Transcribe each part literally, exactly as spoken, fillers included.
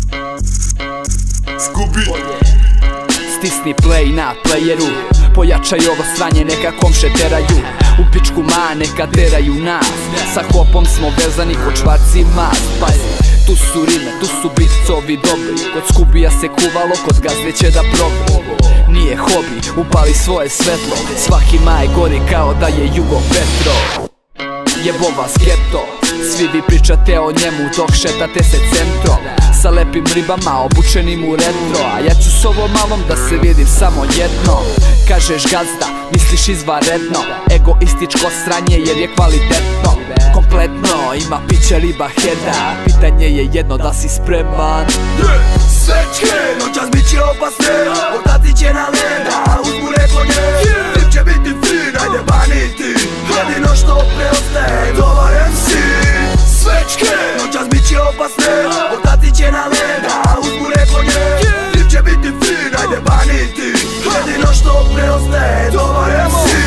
Scooby. Stisni play na playeru, pojačaj ovo sranje, neka komše teraju. U pičku ma, neka teraju nas. Sa hopom smo vezani ko čvarci mas. Pazi, tu su rime, tu su bicovi dobri. Kod Scubija se kuvalo, kod gazde će da probi. Nije hobi, upali svoje svetlo. Svaki maj gori kao da je Jugo Petro. Jebo vas geto, svi vi pričate o njemu dok šetate se centrom. Sa lepim ribama obučenim u retro. A ja ću s ovom malom da se vidim samo jedno. Kažeš gazda, misliš izvanredno. Egoističko sranje jer je kvalitetno. Kompletno, ima piće riba heda. Pitanje je jedno, da si spreman? Svečke, noćas bit će opasne. Otati će na leda, uzbure po nje. Tip će biti fin, ajde baniti. Jedino što preostaje, dobar em si. Svečke, noćas bit će opasne. Otati će na leda, uzbure po nje. Tip će biti fin, ajde baniti. Jedino što preostaje, dobar em si.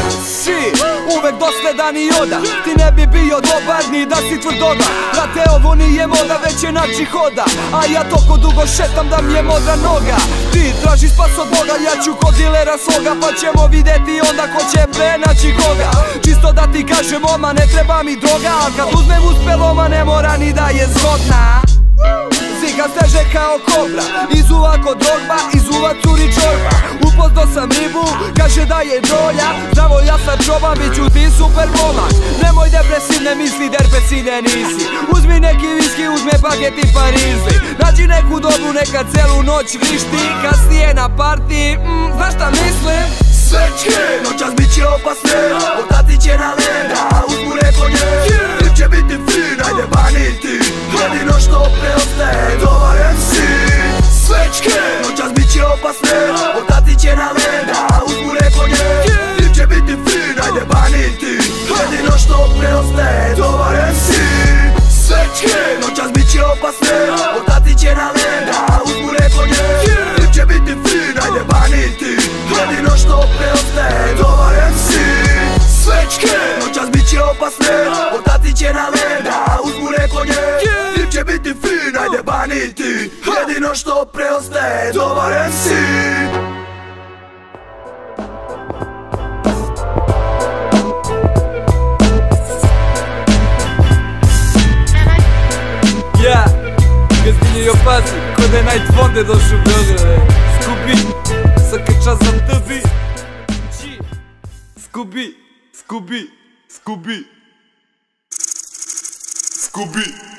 Uvek dosledan i oda, ti ne bi bio dobar ni da si tvrdoga. Brate, ovo nije moda, već je način hoda. A ja toko dugo šetam da mi je modra noga. Ti traži spas od Boga, ja ću kod dilera svoga. Pa ćemo videti onda ko će prenaći koga. Čisto da ti kažem, oma, ne treba mi droga. A kad uzmem uspeloma, ne mora ni da je zgodna. Zika steže kao kobra, izuva kod drogba, izuva curi čorba. Upozdo sam ribu, kaže da je drolja. Zdravo ja sam čoban, bit ću ti super momak. Nemoj depresivne misli, derpesine nisi. Uzmi neki viski, uzme paket i parizli. Nađi neku dobru, neka celu noć vrišti. Kasnije na parti, mm, znaš šta mislim? Svečke, noćas bit će opasne. Otati će na leda, uzbure po nje. Tip će biti fin, ajde baniti. Jedino što preostaje, dobar em si. Svečke, noćas bit će opasne. Otati će na leda, uzbure po nje. Tip će biti fin, ajde baniti. Jedino što preostaje, dobar em si. Svečke, noćas bit će opasne. Otati će na leda, uzbure po nje. Tip će biti fin, ajde baniti. Jedino što preostaje, dobar em si. Svečke, noćas bit će opasne. Otati će na leda, uzbure po nje. Tip će biti fin, ajde baniti. Jedino što preostaje, dobar em si. Ja, gazdinje i opazi, ko da je Night Fonde došao u Beograd. Scooby, svaka čast za tebi. Scooby, Scooby, Scooby, Scooby.